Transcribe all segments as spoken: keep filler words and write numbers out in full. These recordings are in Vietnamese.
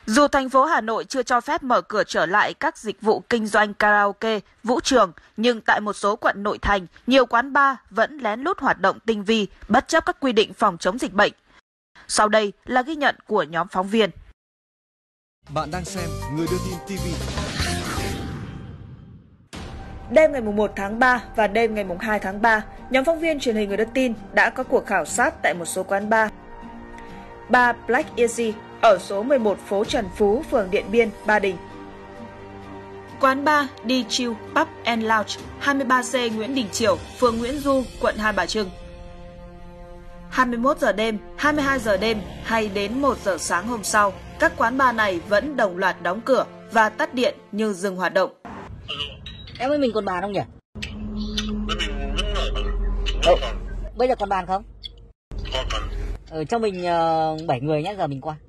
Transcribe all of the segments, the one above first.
Dù thành phố Hà Nội chưa cho phép mở cửa trở lại các dịch vụ kinh doanh karaoke, vũ trường, nhưng tại một số quận nội thành, nhiều quán bar vẫn lén lút hoạt động tinh vi, bất chấp các quy định phòng chống dịch bệnh. Sau đây là ghi nhận của nhóm phóng viên. Bạn đang xem Người Đưa Tin ti vi. Đêm ngày một tháng ba và đêm ngày hai tháng ba, nhóm phóng viên truyền hình Người Đưa Tin đã có cuộc khảo sát tại một số quán bar. Bar Black Easy ở số mười một phố Trần Phú, phường Điện Biên, Ba Đình. Quán bar đi Chill Pub and Lounge, hai mươi ba C Nguyễn Đình Chiểu, phường Nguyễn Du, quận Hai Bà Trưng. hai mươi mốt giờ đêm, hai mươi hai giờ đêm hay đến một giờ sáng hôm sau, các quán bar này vẫn đồng loạt đóng cửa và tắt điện như dừng hoạt động. Em ơi, mình còn bàn không nhỉ? Mình vẫn ở Đâu? Bây giờ còn bàn không? còn cần Ờ, cho mình uh, bảy người nhé, giờ mình qua.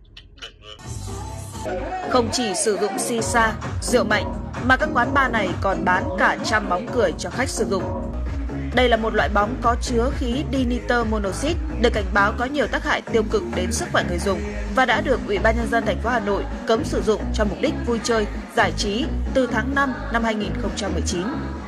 Không chỉ sử dụng xì xa, rượu mạnh, mà các quán bar này còn bán cả trăm bóng cười cho khách sử dụng. Đây là một loại bóng có chứa khí dinitơ monoxide, được cảnh báo có nhiều tác hại tiêu cực đến sức khỏe người dùng và đã được Ủy ban Nhân dân thành phố Hà Nội cấm sử dụng cho mục đích vui chơi, giải trí từ tháng năm năm hai nghìn không trăm mười chín.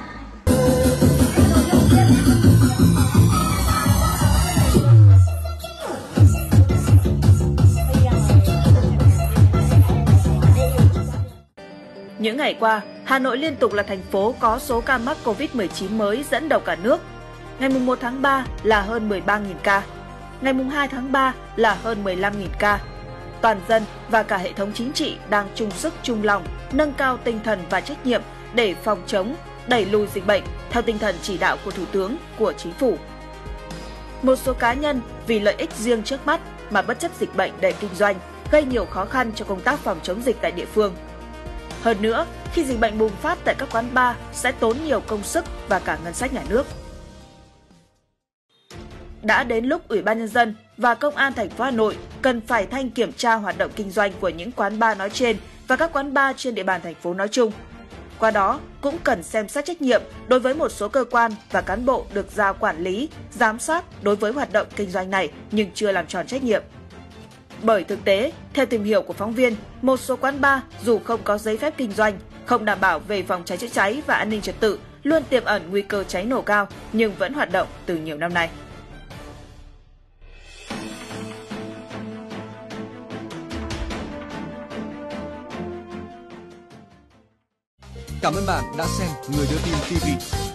Những ngày qua, Hà Nội liên tục là thành phố có số ca mắc covid mười chín mới dẫn đầu cả nước. Ngày một tháng ba là hơn mười ba nghìn ca, ngày hai tháng ba là hơn mười lăm nghìn ca. Toàn dân và cả hệ thống chính trị đang chung sức chung lòng, nâng cao tinh thần và trách nhiệm để phòng chống, đẩy lùi dịch bệnh theo tinh thần chỉ đạo của Thủ tướng, của Chính phủ. Một số cá nhân vì lợi ích riêng trước mắt mà bất chấp dịch bệnh để kinh doanh, gây nhiều khó khăn cho công tác phòng chống dịch tại địa phương. Hơn nữa, khi dịch bệnh bùng phát tại các quán bar sẽ tốn nhiều công sức và cả ngân sách nhà nước. Đã đến lúc Ủy ban Nhân dân và Công an thành phố Hà Nội cần phải thanh kiểm tra hoạt động kinh doanh của những quán bar nói trên và các quán bar trên địa bàn thành phố nói chung. Qua đó, cũng cần xem xét trách nhiệm đối với một số cơ quan và cán bộ được giao quản lý, giám sát đối với hoạt động kinh doanh này nhưng chưa làm tròn trách nhiệm. Bởi thực tế, theo tìm hiểu của phóng viên, một số quán bar dù không có giấy phép kinh doanh, không đảm bảo về phòng cháy chữa cháy và an ninh trật tự, luôn tiềm ẩn nguy cơ cháy nổ cao nhưng vẫn hoạt động từ nhiều năm nay. Cảm ơn bạn đã xem Người Đưa Tin ti vi.